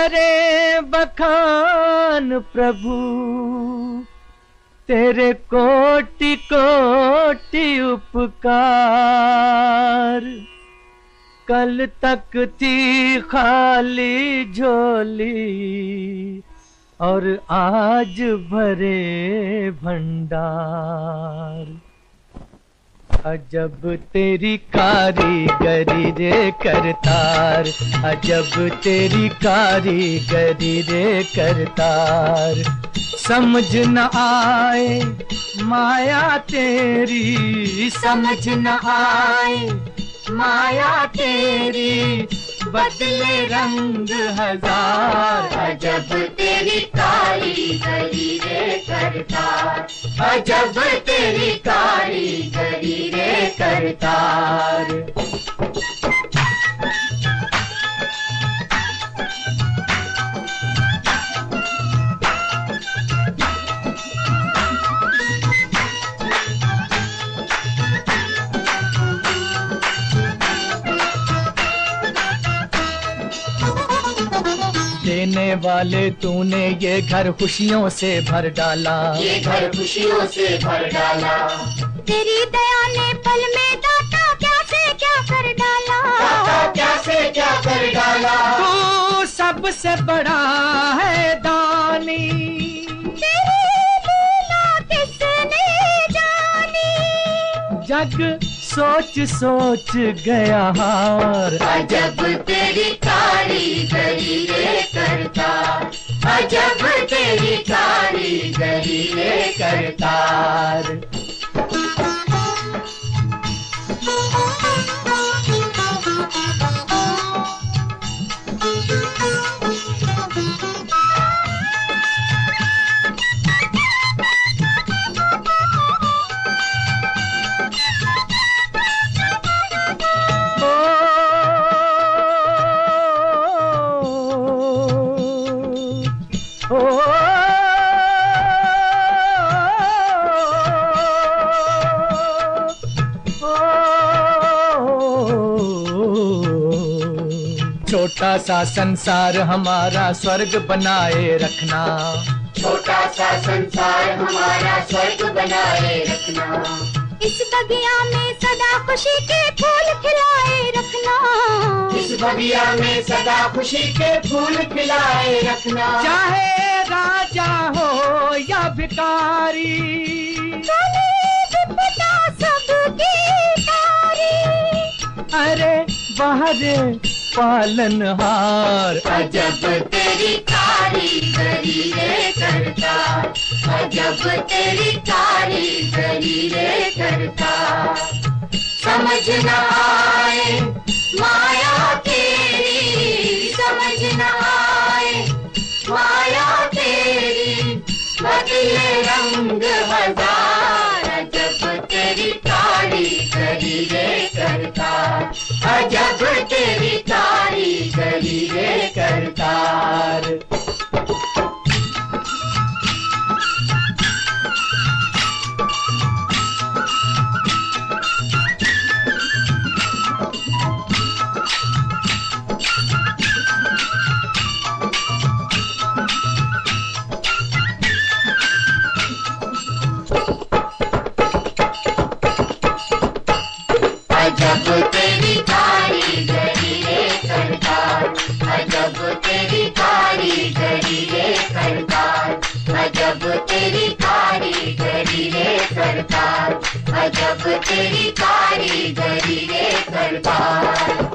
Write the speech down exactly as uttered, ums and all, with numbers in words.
करे बखान प्रभु तेरे कोटि कोटि उपकार। कल तक थी खाली झोली और आज भरे भंडार। अजब तेरी कारीगरी रे करतार, अजब तेरी कारीगरी रे करतार। समझ न आए माया तेरी, समझ न आए माया तेरी, बदले रंग हजार। अजब तेरी कारीगरी रे करतार, अजब तेरी कारीगरी रे करतार। देने वाले तूने ये घर खुशियों से भर डाला, ये घर खुशियों से भर डाला। तेरी दया ने पल में दाता क्या से क्या कर डाला, दाता क्या से क्या कर डाला। तू सबसे बड़ा है दानी, तेरी लीला किसने जानी। जग सोच सोच गया हार। अजब तेरी कारीगरी रे करतार, अजब तेरी कारीगरी रे करतार। छोटा सा संसार हमारा स्वर्ग बनाए रखना, छोटा सा संसार हमारा स्वर्ग बनाए रखना। इस बगिया में सदा खुशी के फूल खिलाए रखना, इस बगिया में सदा खुशी के फूल खिलाए रखना। चाहे राजा हो या भिखारी, सबकी तारी। अरे बाहर पालनहार। अजब तेरी कारीगरी रे करतार, अजब तेरी कारीगरी रे करतार। समझ न आए माया तेरी, समझ न आए माया तेरी, बदले रंग हजार। अजब तेरी कारीगरी रे करतार, अजब तेरी कारीगरी रे करतार। अजब तेरी कारीगरी रे करतार, अजब तेरी कारीगरी रे करतार, अजब तेरी कारीगरी रे करतार, अजब तेरी कारीगरी रे करतार।